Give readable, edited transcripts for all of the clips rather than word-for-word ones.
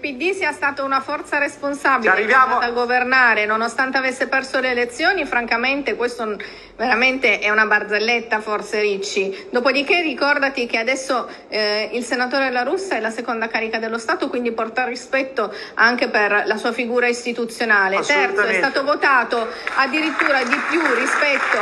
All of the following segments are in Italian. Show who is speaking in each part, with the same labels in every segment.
Speaker 1: PD sia stata una forza responsabile che è andata a governare nonostante avesse perso le elezioni, francamente questo veramente è una barzelletta, forse, Ricci. Dopodiché ricordati che adesso il senatore La Russa è la seconda carica dello Stato, quindi porta rispetto anche per la sua figura istituzionale. Terzo, è stato votato addirittura di più rispetto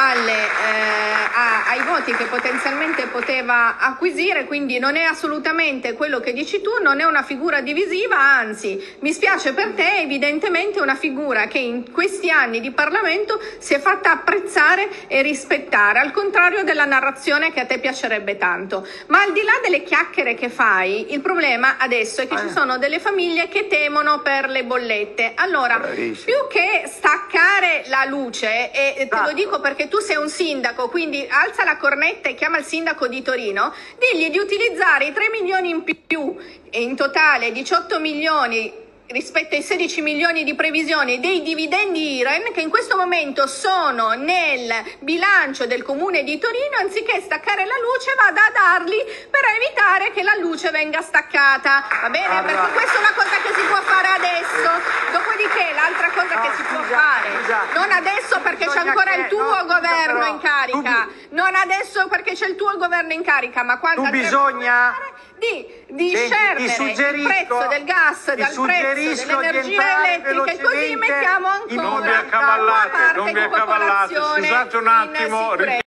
Speaker 1: ai voti che potenzialmente poteva acquisire, quindi non è assolutamente quello che dici tu, non è una figura divisiva, anzi mi spiace per te, evidentemente è una figura che in questi anni di Parlamento si è fatta apprezzare e rispettare, al contrario della narrazione che a te piacerebbe tanto. Ma al di là delle chiacchiere che fai, il problema adesso è che ci sono delle famiglie che temono per le bollette. Allora, più che staccare la luce, e te lo dico perché tu sei un sindaco, quindi alza la cornetta e chiama il sindaco di Torino, digli di utilizzare i 3 milioni in più, e in totale 18 milioni rispetto ai 16 milioni di previsioni dei dividendi IREN che in questo momento sono nel bilancio del Comune di Torino, anziché staccare la luce vada a darli per evitare che la luce venga staccata, va bene? Perché questa è una cosa che si può fare adesso. Dopodiché l'altra cosa che si può fare, non adesso perché c'è ancora il tuo governo in carica, non adesso perché c'è il tuo governo in carica, ma quando
Speaker 2: bisogna
Speaker 1: di scendere il prezzo del gas dal prezzo dell'energia elettrica, e così mettiamo ancora
Speaker 3: non vi accavallate, scusate un attimo.